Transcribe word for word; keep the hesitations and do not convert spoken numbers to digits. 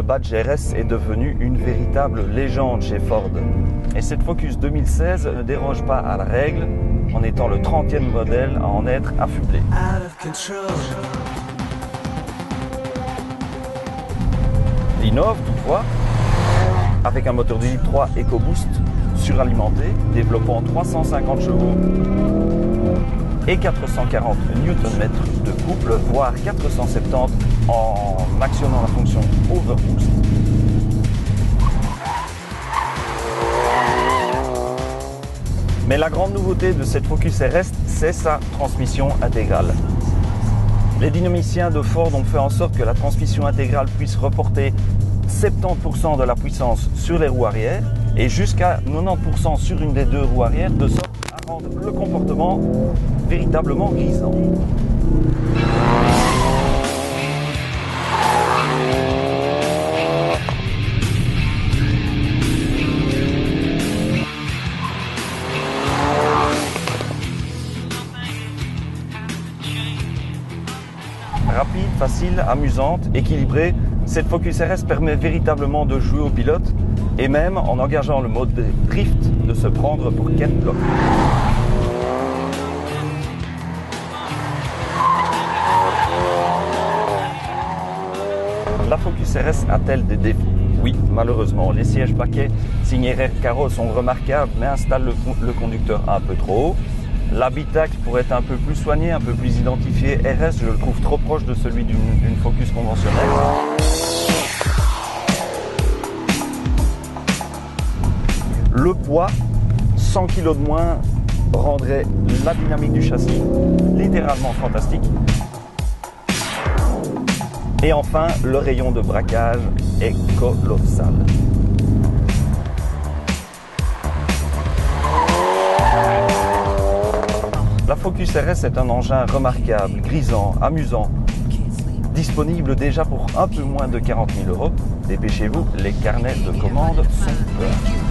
le badge R S est devenu une véritable légende chez Ford. Et cette Focus deux mille seize ne déroge pas à la règle en étant le trentième modèle à en être affublé. Il innove toutefois avec un moteur deux litres trois EcoBoost suralimenté, développant trois cent cinquante chevaux et quatre cent quarante newton-mètres de couple, voire quatre cent soixante-dix en actionnant la fonction Overboost. Mais la grande nouveauté de cette Focus R S, c'est sa transmission intégrale. Les dynamiciens de Ford ont fait en sorte que la transmission intégrale puisse reporter soixante-dix pour cent de la puissance sur les roues arrière et jusqu'à quatre-vingt-dix pour cent sur une des deux roues arrière, de sorte à rendre le comportement véritablement grisant. Rapide, facile, amusante, équilibrée, cette Focus R S permet véritablement de jouer au pilote et même en engageant le mode drift de se prendre pour Ken Block. La Focus R S a-t-elle des défauts? Oui, malheureusement. Les sièges baquets signés Recaro sont remarquables mais installent le, le conducteur un peu trop haut. L'habitacle pourrait être un peu plus soigné, un peu plus identifié. R S, je le trouve trop proche de celui d'une Focus conventionnelle. Le poids, cent kilos de moins, rendrait la dynamique du châssis littéralement fantastique. Et enfin, le rayon de braquage est colossal. La Focus R S est un engin remarquable, grisant, amusant, disponible déjà pour un peu moins de quarante mille euros. Dépêchez-vous, les carnets de commande sont pleins.